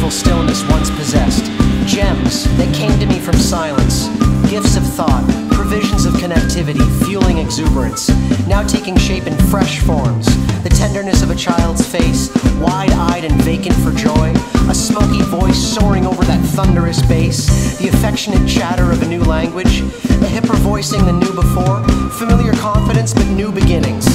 peaceful stillness once possessed. Gems that came to me from silence, gifts of thought, provisions of connectivity, fueling exuberance, now taking shape in fresh forms. The tenderness of a child's face, wide-eyed and vacant for joy, a smoky voice soaring over that thunderous bass, the affectionate chatter of a new language, a hipper voicing the new before, familiar confidence but new beginnings.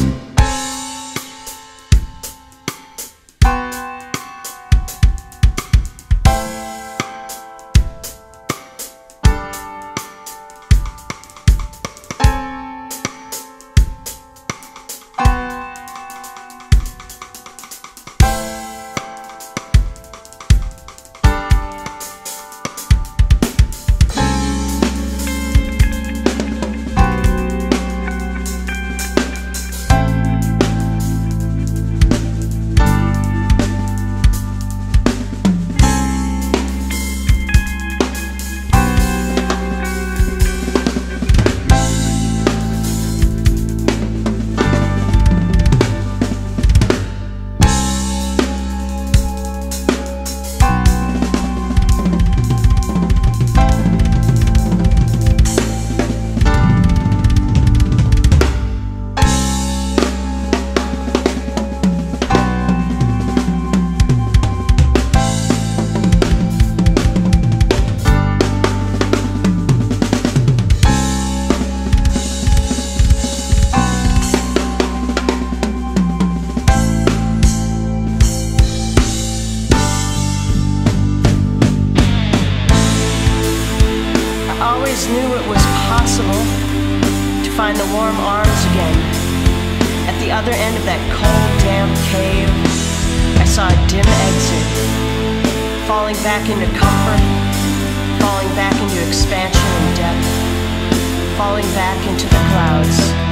Knew it was possible to find the warm arms again. At the other end of that cold, damp cave, I saw a dim exit, falling back into comfort, falling back into expansion and depth, falling back into the clouds.